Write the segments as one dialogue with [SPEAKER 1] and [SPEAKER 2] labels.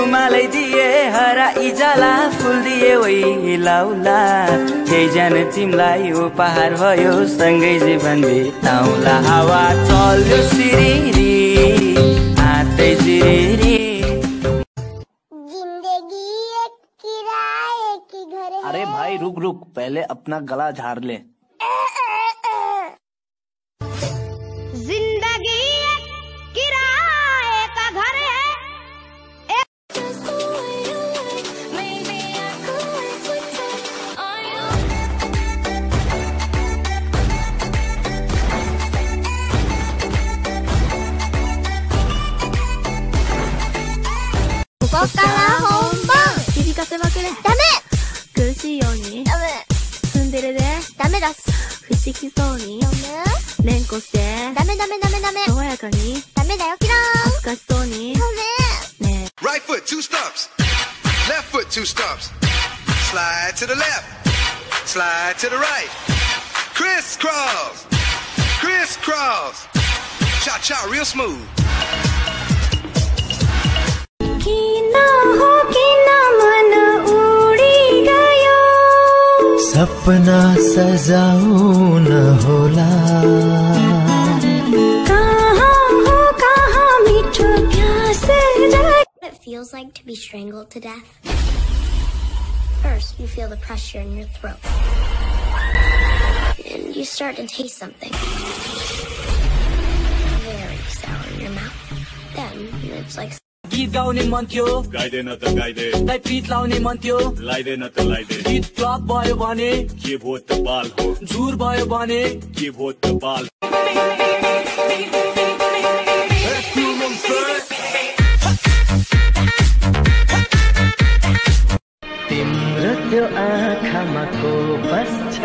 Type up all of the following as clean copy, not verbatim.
[SPEAKER 1] मालै दिए हरा इजाला फुल दिए वही लाउला केही जाने तिमलाई उपहार भयो सँगै जीवन बिताउला हावा चल्यो सिरिरी आतै जिरिरी
[SPEAKER 2] जिंदगी एक किराए की घर है।
[SPEAKER 3] अरे भाई रुक रुक, पहले अपना गला झाड़ ले।
[SPEAKER 2] जिंदगी एक किराए का घर है।ここから本番。響かせまくれ。ダメ。苦しいように。ダメ。ツンデレで。ダメだす。不思議そうに。ダメ。連呼して。ダメダメダメダメ。爽やかに。ダメだよキラー。恥ずかしそうに。ダメ。ねえ。
[SPEAKER 4] Right foot 2 stumps. Left foot 2 stumps. Slide to the left. Slide to the right. Crisscross. Crisscross. Cha cha real smooth.
[SPEAKER 5] सपना सजाऊं न होला
[SPEAKER 2] कहाँ हो कहाँ मीठो प्यास जाए. What it feels like to be strangled to death. First, you feel the pressure in your throat, and you start to taste something very sour in your mouth. Then it's like.
[SPEAKER 1] गीत गाउने मन थियो
[SPEAKER 3] गाइदेन त गाइदे,
[SPEAKER 1] लाई प्रीत लाउने मन थियो
[SPEAKER 3] लाइदेन त लाइदे,
[SPEAKER 1] गीत फ्लप भयो भने
[SPEAKER 3] के भो त बाल हो,
[SPEAKER 1] झुर भयो भने
[SPEAKER 3] के भो त बाल।
[SPEAKER 5] तिम्रो त्यो आँखामा को बस्छ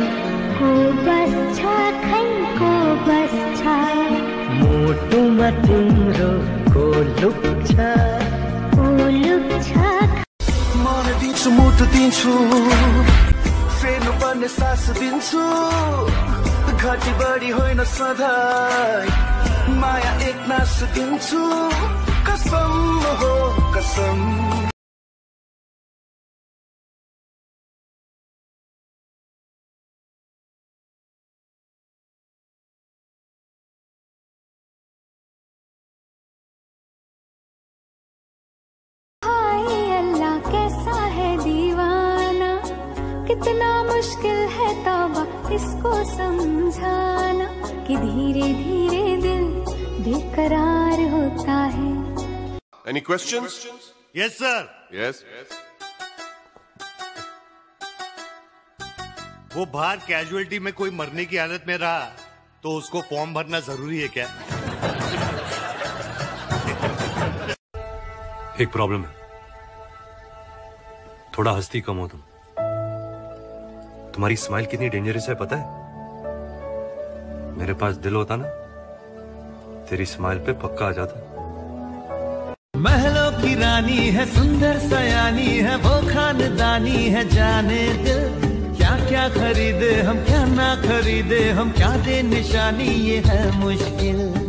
[SPEAKER 2] खै को बस्छ
[SPEAKER 5] मुटुमा तिम्रो को लुक्छ मन दिन्छु मुटु दिन्छु फेर्नु पर्ने सास दिन्छु घटी बढी होइन सधैँ माया एक नास दिन्छु कसम हो कसम।
[SPEAKER 2] कितना मुश्किल है तौबा इसको समझाना कि धीरे धीरे दिल बेकरार होता है।
[SPEAKER 4] Any questions?
[SPEAKER 3] Yes sir.
[SPEAKER 4] Yes.
[SPEAKER 3] वो बाहर कैजुअलिटी में कोई मरने की हालत में रहा तो उसको फॉर्म भरना जरूरी है क्या?
[SPEAKER 6] एक प्रॉब्लम है, थोड़ा हंसती कम हो तुम। तुम्हारी स्माइल कितनी डेंजरस है पता है? मेरे पास दिल होता ना, तेरी स्माइल पे पक्का आ जाता।
[SPEAKER 5] महलों की रानी है सुंदर सयानी है वो खानदानी है जाने दिल क्या क्या खरीदे हम क्या ना खरीदे हम क्या दे निशानी ये है मुश्किल।